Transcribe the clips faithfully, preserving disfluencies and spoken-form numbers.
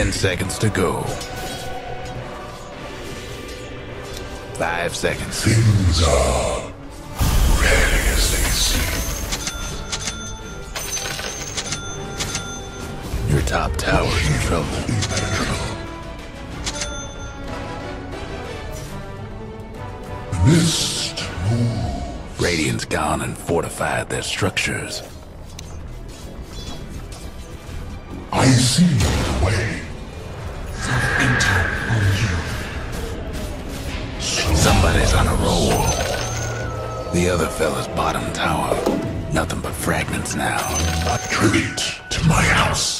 Ten seconds to go. Five seconds. Things are rarely as they seem. Your top tower's in trouble. Mist move. Radiant's gone and fortified their structures. I see the way. Enter on you. Somebody's on a roll. The other fella's bottom tower. Nothing but fragments now. A tribute to my house.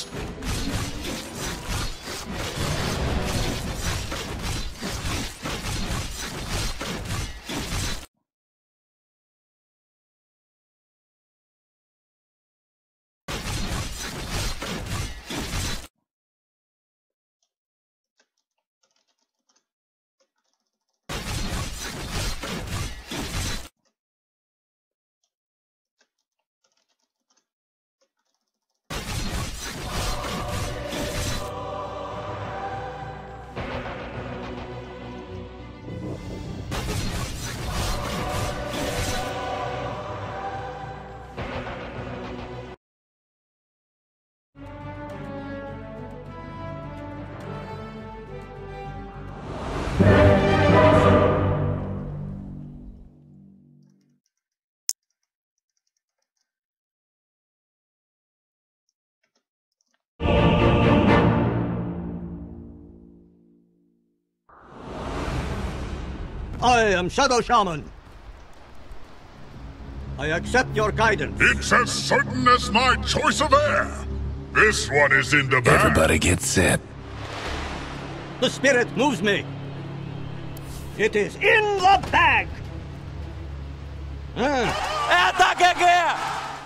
I am Shadow Shaman. I accept your guidance. It's as certain as my choice of air. This one is in the bag. Everybody get set. The spirit moves me. It is in the bag. Ah. Ataque aqui!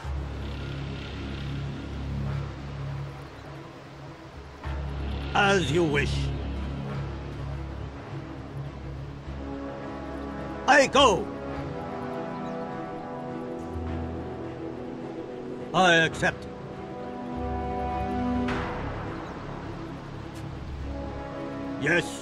As you wish. I go. I accept. Yes.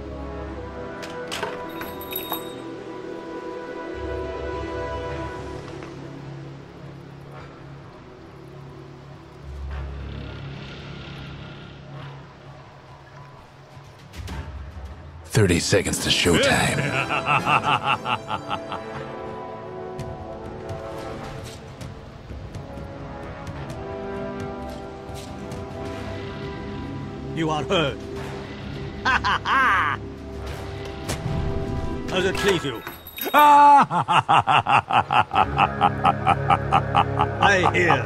Thirty seconds to showtime. You are heard. Ha ha ha! Does it please you? I hear.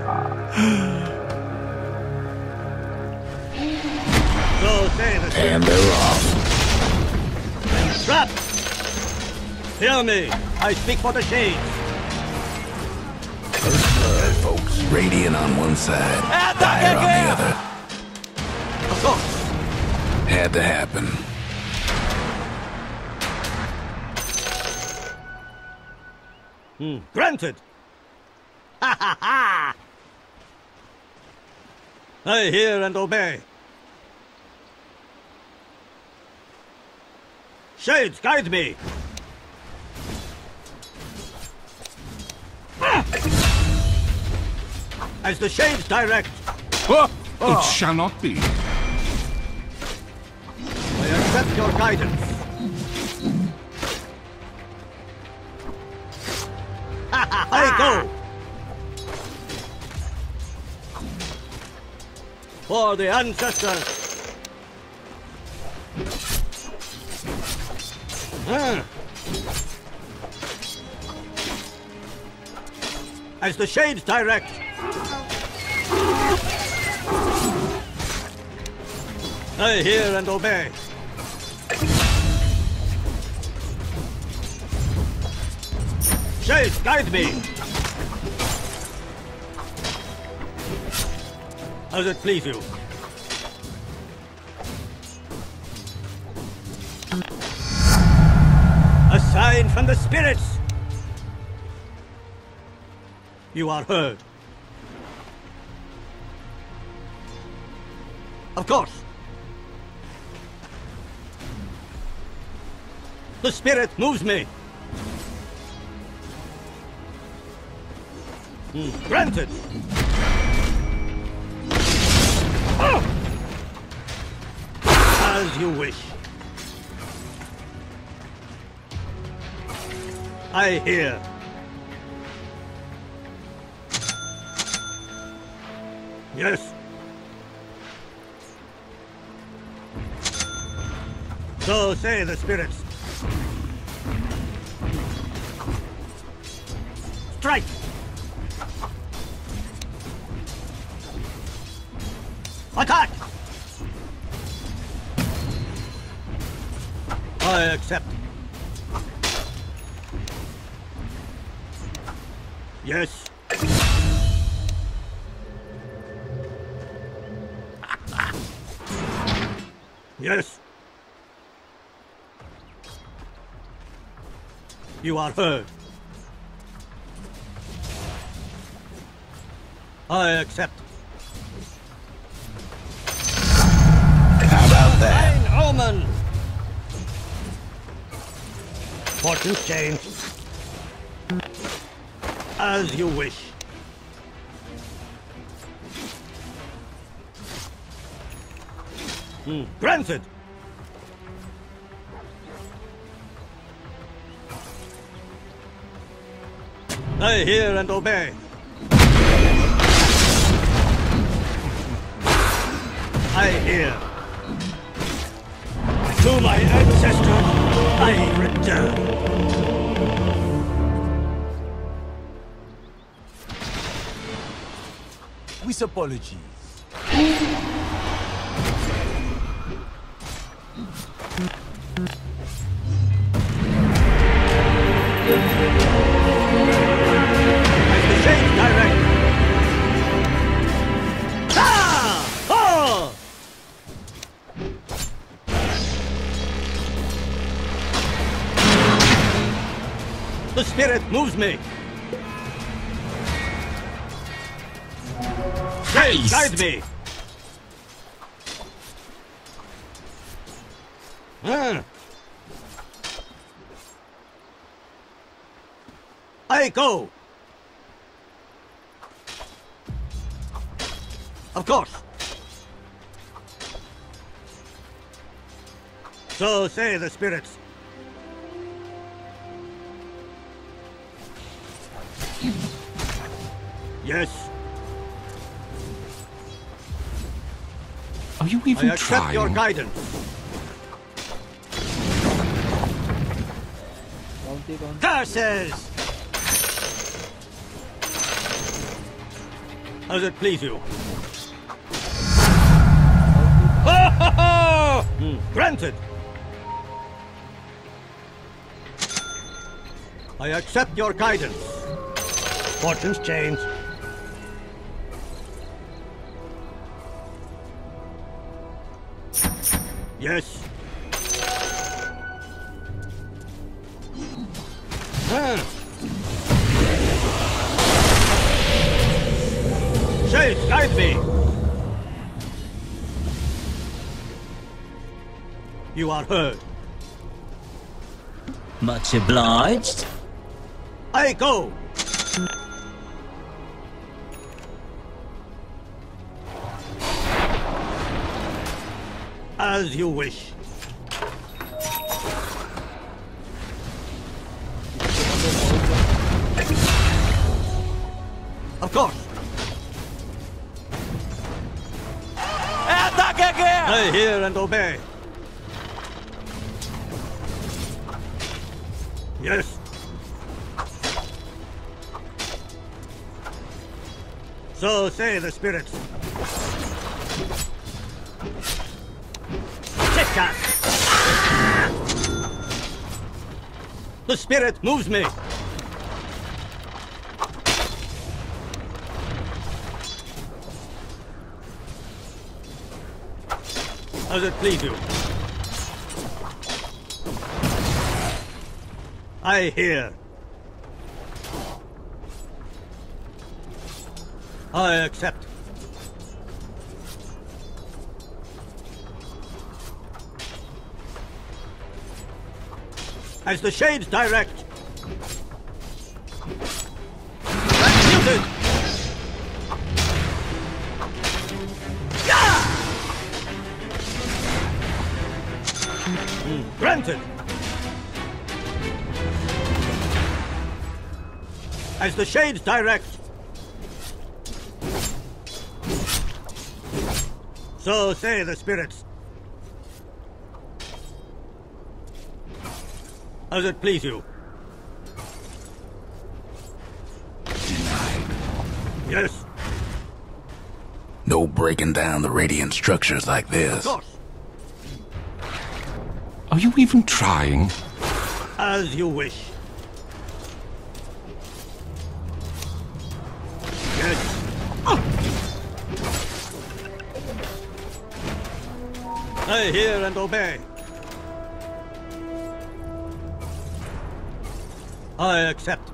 So say the And they're off. trap! Hear me! I speak for the shades. First blood, folks. Radiant on one side, Fire on the other. Of course. Had to happen. Hmm. Granted. Ha ha ha! I hear and obey. Shades, guide me! As the shades direct. Oh, it shall not be. I accept your guidance. I go! For the ancestors! Ah. As the shades direct! I hear and obey. Shades, guide me! As it please you. A sign from the spirits! You are heard. Of course. The spirit moves me. Mm, granted. Oh! As you wish. I hear. Yes. So say the spirits. Strike! Attack! I accept. Yes. Yes. You are heard. I accept. How about that? Fine omen! Fortune's change. As you wish. Hmm. Granted! I hear and obey. I hear. To my ancestors, I return. With apologies. Change direct. Ah! Oh! The spirit moves me. Haste. Guide me. Ah. I go. Of course. So say the spirits. Yes. Are you I even accept trying? your guidance. Curses! Does it please you? Ha ha ha! Mm, granted. I accept your guidance. Fortunes change. Yes. Ah. Shades, guide me. You are heard. Much obliged. I go. As you wish. Of course. Attack again! I hear and obey. Yes. So say the spirits. Chit-chat. The spirit moves me. Does it please you? I hear. I accept. As the shades direct. Transmuted! Yeah! Mm, granted! As the shades direct. So say the spirits. As it please you. Denied. Yes, No breaking down the radiant structures like of this. course. Are you even trying? As you wish. Yes. I hear and obey. I accept.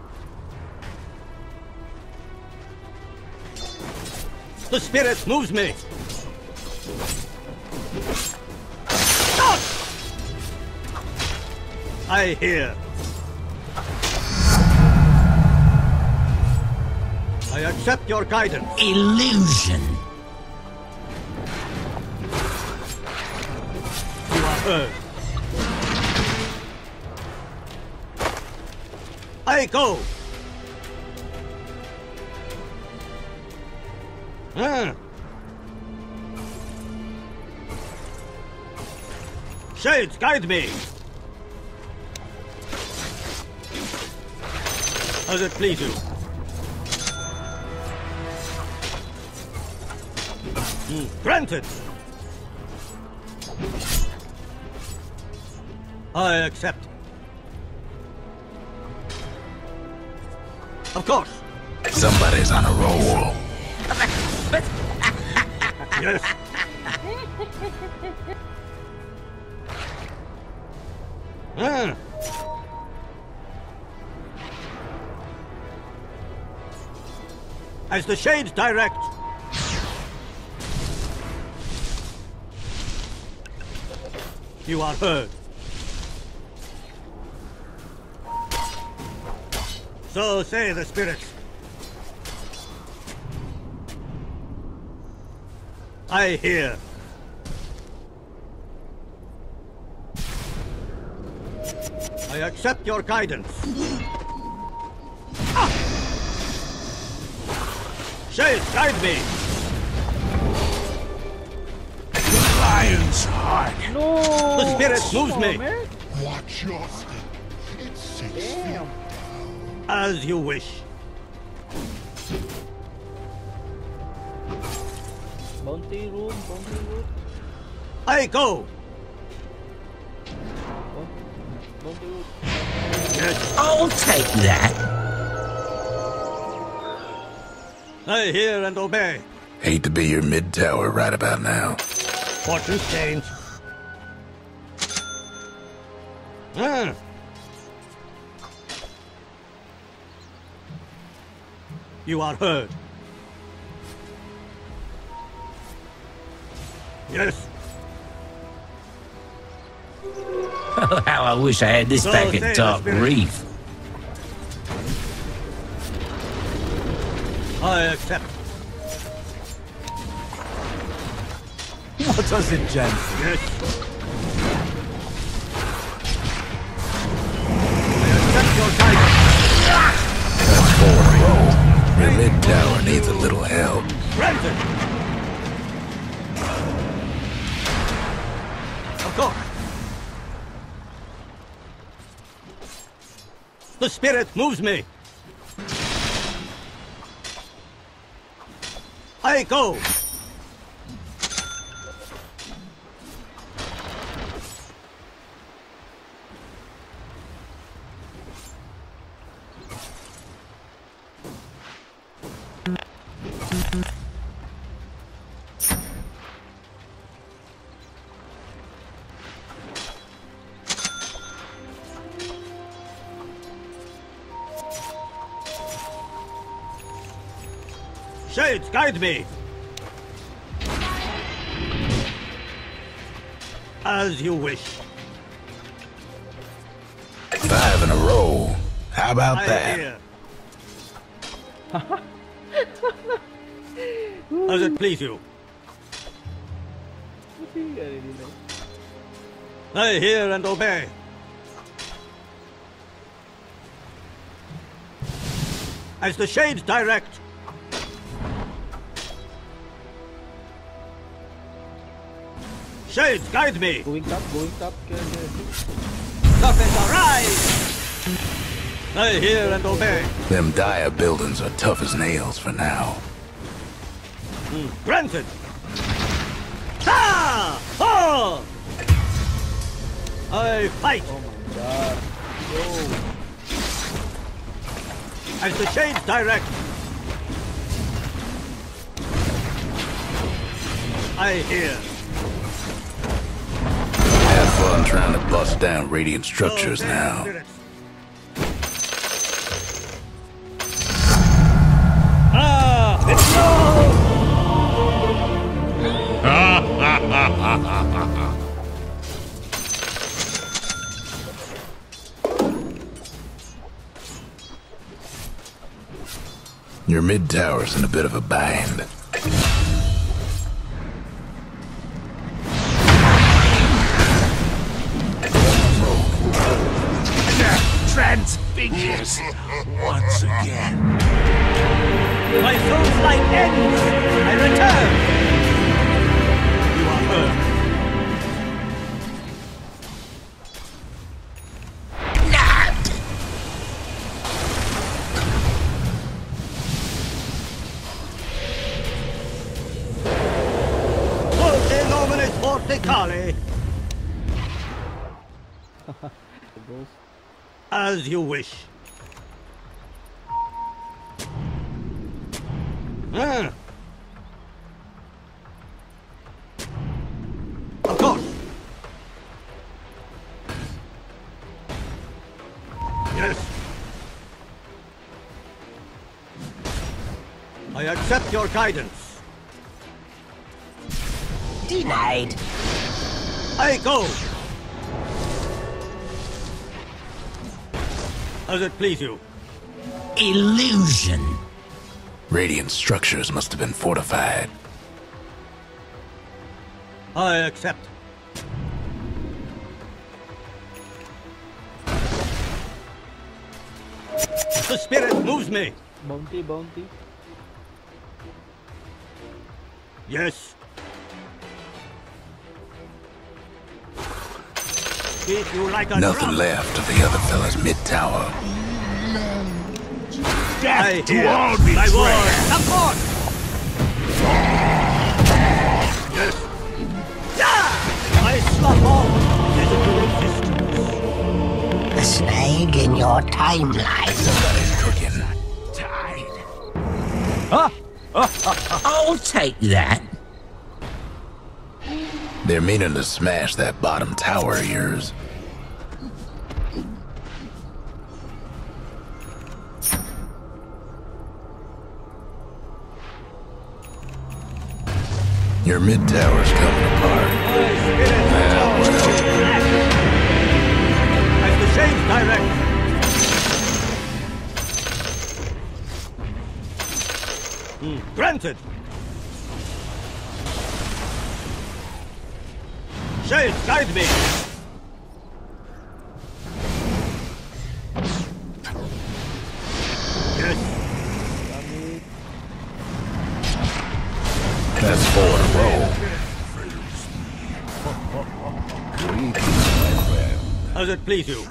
The spirit moves me. Ah! I hear. I accept your guidance. Illusion. You are heard. I go. Ah. Shades, guide me. As it please you. Mm, granted. I accept. Of course. Somebody's on a roll. Yes. Ah. As the shades direct. You are heard. So say the spirits. I hear. I accept your guidance. Ah! Shades, guide me. Lion's heart. No! The spirit moves me. man. Watch your step. It's six feet. Damn. As you wish. Bounty room, bounty room. I go. Bounty room. Yes. I'll take that. I hear and obey. Hate to be your mid-tower right about now. Fortune's change. Ah. You are heard. Yes. Oh, how I wish I had this So back say at the Dark spirit. Reef. I accept. What does it, Jen? Yes. I accept your guidance. That's four in a row. Your mid-tower needs a little help. Granted. Of course. The spirit moves me. I go. Shades, guide me. As you wish. Found a row. How about I that? hear. Does it please you? I really like. I hear and obey. As the shades direct. Shades, guide me. Going top, going top. Kaya Serpents arise. I hear and obey. Them dire buildings are tough as nails for now. Granted. Ah! Oh! I fight. oh my god. Yo. As the shades direct. I hear. Have fun trying to bust down radiant structures Oh, now. spirits. Ah! It's no! Your mid tower's in a bit of a bind. Transfigures once again. My soul's light ends. I return. You are heard. Forte nominis forte cali. The ghost. As you wish. Ah. Of course. Yes. I accept your guidance. Denied. I go. As it please you. Illusion. Radiant structures must have been fortified. I accept. The spirit moves me. Bounty, bounty. Yes. Treat you like a Nothing drum. left of the other fella's mid tower. I to hear. all My betrayers. word. Support. Yes. Yeah. I slap off physical existence. A snag in your timeline. Somebody's cooking. I'll take that. They're meaning to smash that bottom tower of yours. Your mid tower's coming apart. My spirit Yeah, well. as the shades direct. Hmm, Granted. Shades, guide me. Yes. That's four in a row. As it please you.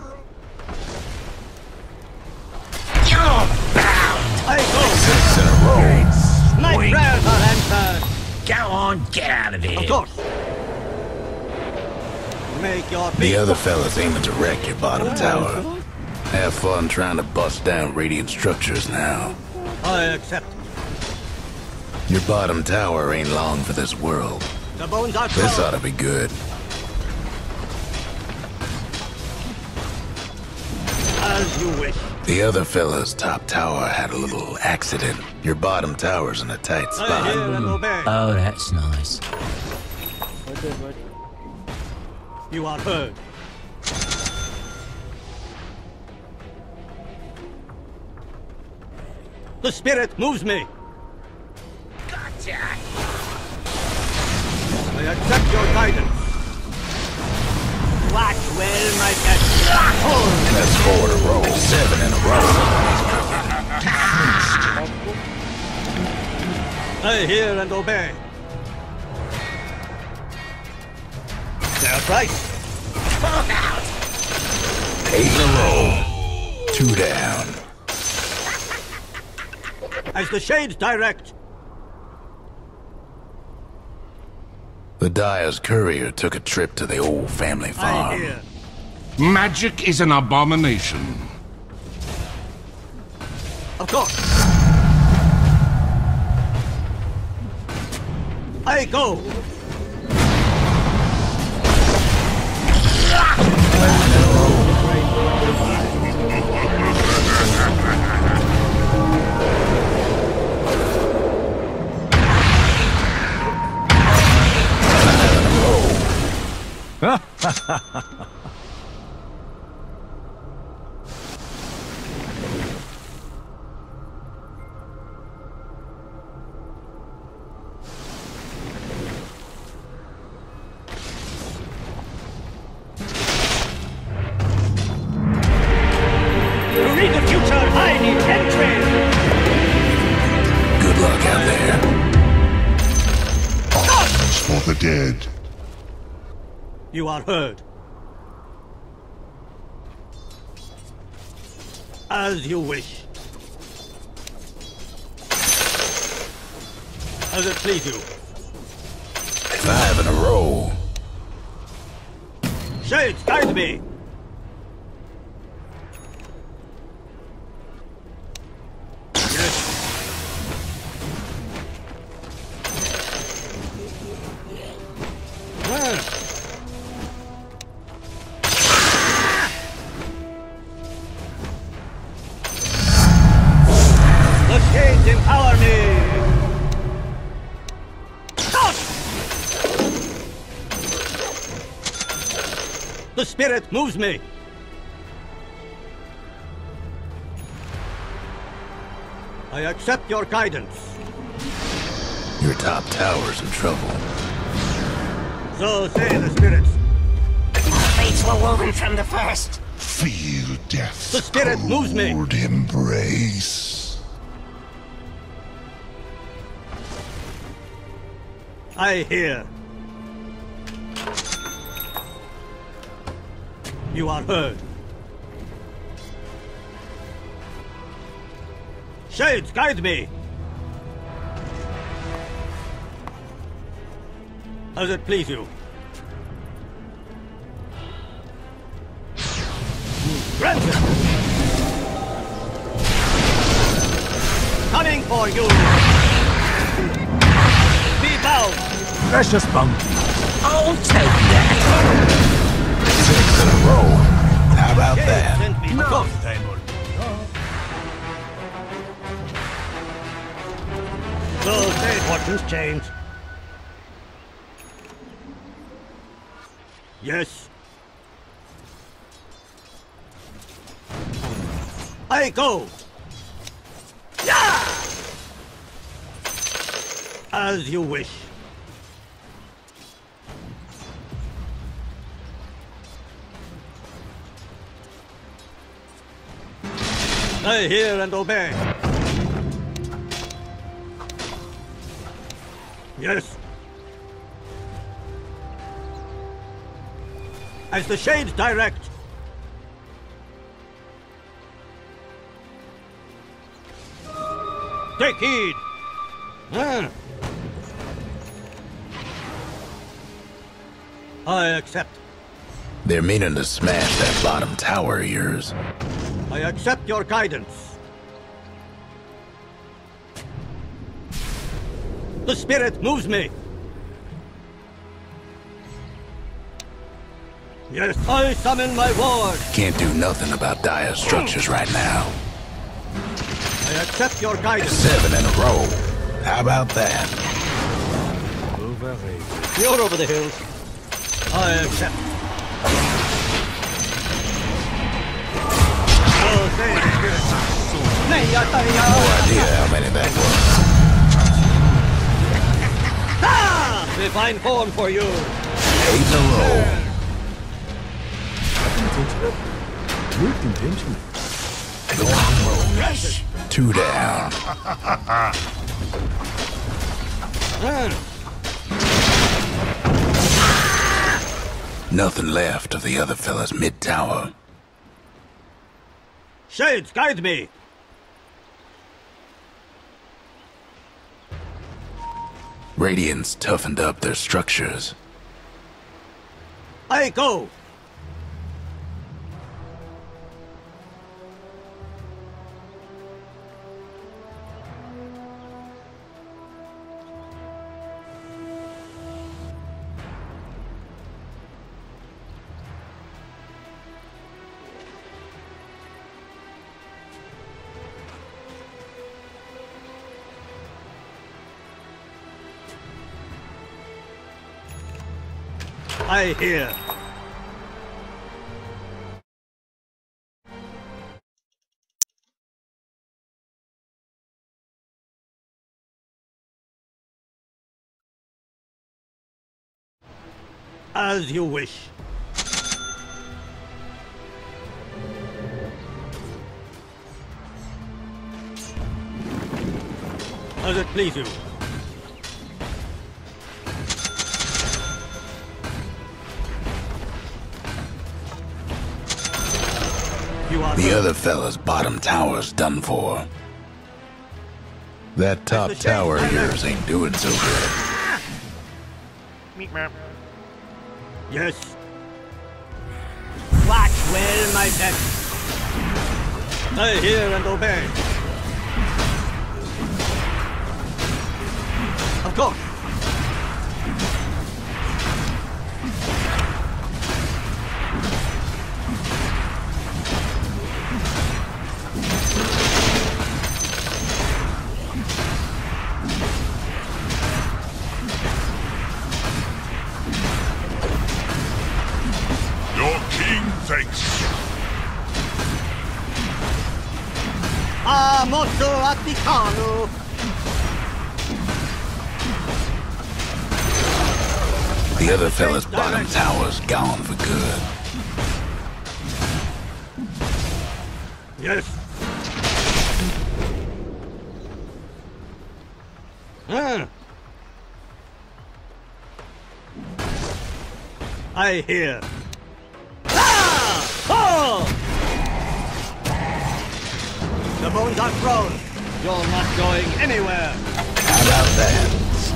You're bound. I go. Six in a row. My Wait. prayers are answered. Go on, get out of here. Of course. Make your The peace. other fella's aiming to wreck your bottom tower. Have fun trying to bust down radiant structures now. I accept. Your bottom tower ain't long for this world. The bones are This thrown. ought to be good. As you wish. The other fella's top tower had a little accident. Your bottom tower's in a tight I spot. hear and obey. Oh, that's nice. What is what? You are heard. The spirit moves me. Gotcha! I accept your guidance. Watch well, my pet. That's four in a row. Seven in a row. I hear and obey. Fair price. Fall out! Eight in a row. Two down. As the shades direct. The Dyer's courier took a trip to the old family I farm. hear. Magic is an abomination. Of course. I go. To read the future, I need entry. Good luck out there. Arms for the dead. You are heard. As you wish. As it please you. Five in a row. Shades, guide me. Yes. Well. The shades empower me. Stop! The spirit moves me. I accept your guidance. Your top tower's in trouble. So say the spirits. Fates were woven from the first. Feel death's The spirit moves me. cold embrace. I hear. You are heard. Shades, guide me. As it please you. Granted. Coming for you. Be bound. Precious bounty. I'll take that! Six in a row. How about Shades that? sent me. Of course. So say fortunes change. Yes. I go. Yeah! As you wish. I hear and obey. Yes. As the shades direct. Take heed. Ah. I accept. They're meaning to smash that bottom tower of yours. I accept your guidance. The spirit moves me. Yes, I summon my ward. Can't do nothing about dire structures right now. I accept your guidance. Seven in a row. How about that? You're over the hills. I accept. Oh, say the spirit. idea how many that was. Ah! Divine form for you! Eight in a row. Muito intentional. The one rolls. Two down. Nothing left of the other fella's mid-tower. Shades, guide me! Radiant's toughened up their structures. I go! I hear. As you wish. As it please you. You are The other fella's bottom tower's done for. That top tower of yours ain't doing so good. Yes. Watch well, my pet. I hear and obey. Of course. Your king thanks. Ah, molto atticano. The other fella's bottom tower's gone for good. Yes. Ah. I hear. Ah! Oh! The bones are thrown. You're not going anywhere. How about that?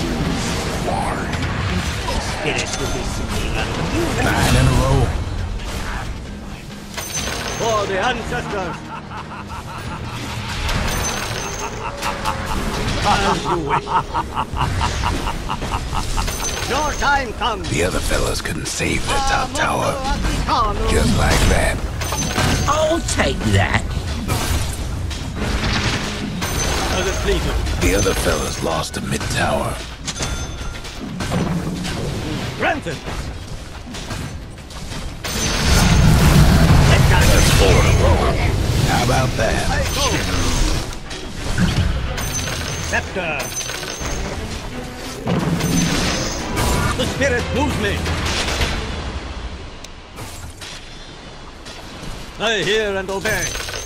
Spirit will be singing under you. Nine in a row. For the ancestors. As you wish. Your time comes. The other fellas couldn't save their top Ah, tower. molto atticano. Just like that. I'll take that. As it pleases. The other fellas lost a mid-tower. Granted. That's four in a row. How about that? I go. Scepter. The spirit moves me. I hear and obey.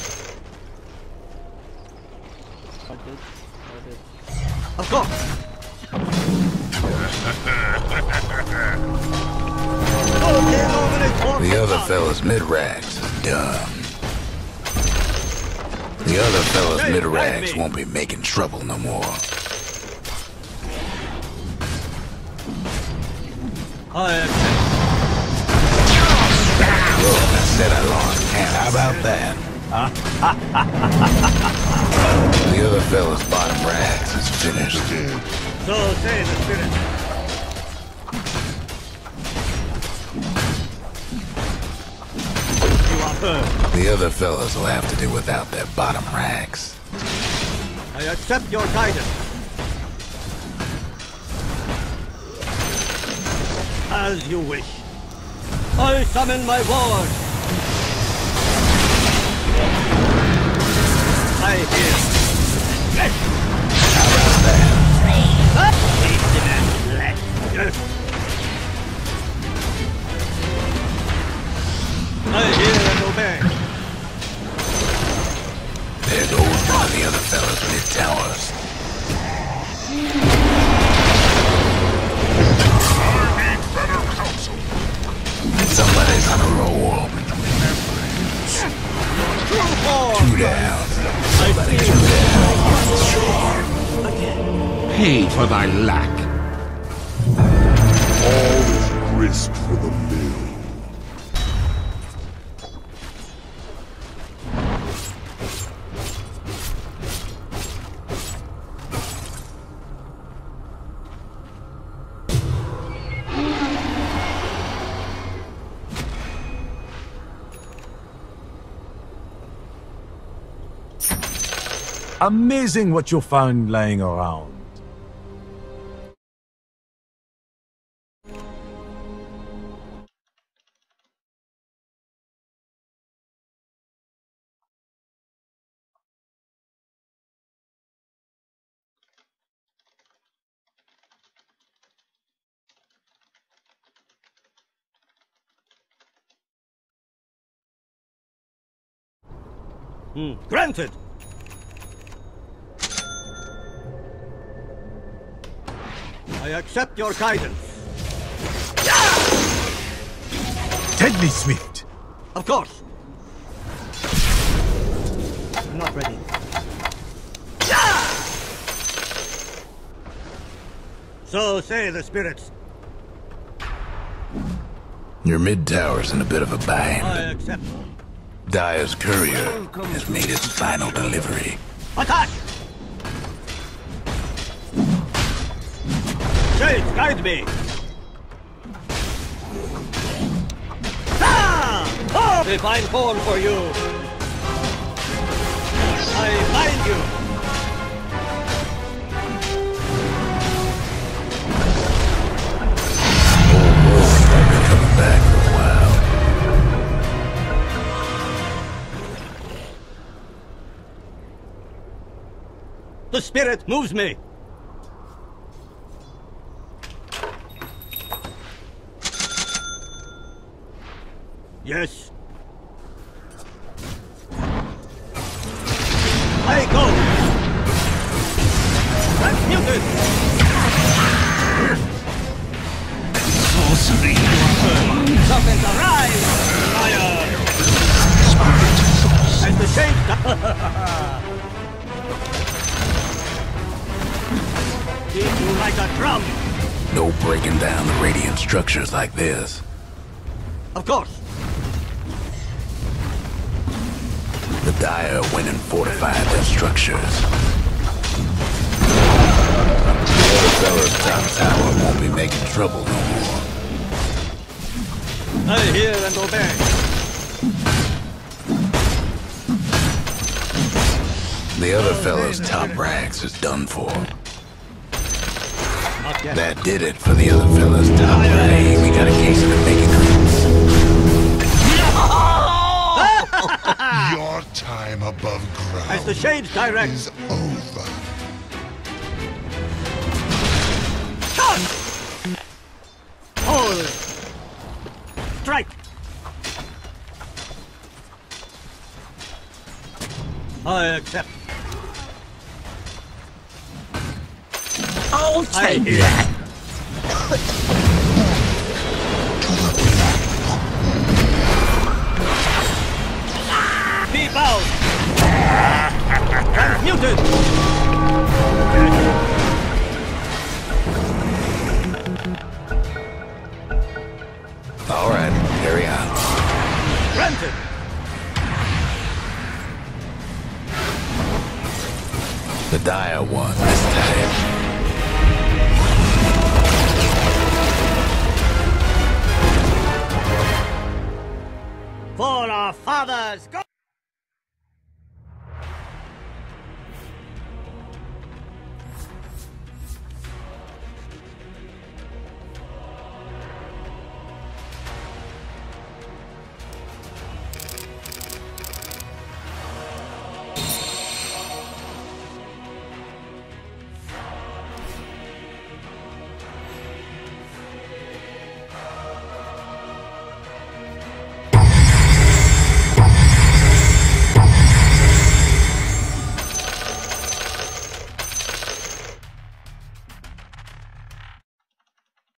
Got it. Got it. Of course. The other fella's mid-rags is done. The other fella's Hey, mid-rags guide me. won't be making trouble no more. I accept. Look, I said I lost count. How about that? The other fella's bottom rags is finished. So say the spirit. You are heard. The other fellas will have to do without their bottom rags. I accept your guidance. As you wish. I summon my ward. I I hear. Yes. We demand flesh. Yes. I hear and obey. There goes one of the other fellas mid-towers. I need better counsel. Somebody's on a roll. Two down. Somebody two down. Pay for thy lack. All is grist for the mill. Amazing what you found lying around. Hmm. Granted. I accept your guidance. Deadly swift. Of course. I'm not ready. So say the spirits. Your mid-tower's in a bit of a bind. I accept. Dyer's courier has made its final delivery. Attack! Shades, guide me! Ah! Oh! A fine form for you! I find you! I've been coming back for a while. The spirit moves me! Yes. I go! Transmuted! Sorcery. Serpent arise! Fire! As the shade... Beat you like a drum! No breaking down the radiant structures like this. Of course! The Dyer went and fortified their structures. The other fella's top tower won't be making trouble no more. I hear and obey. The other fella's top ranks is done for. Not yet. That did it for the other fella's top rank. We got a case of the making creeps. Your time above ground As the shades direct. is over. Charge! Hold! Strike! I accept. I'll I take hear. that. Be bound! Transmuted! All right, carry on. Granted! The Dyer won this time. For our fathers, go!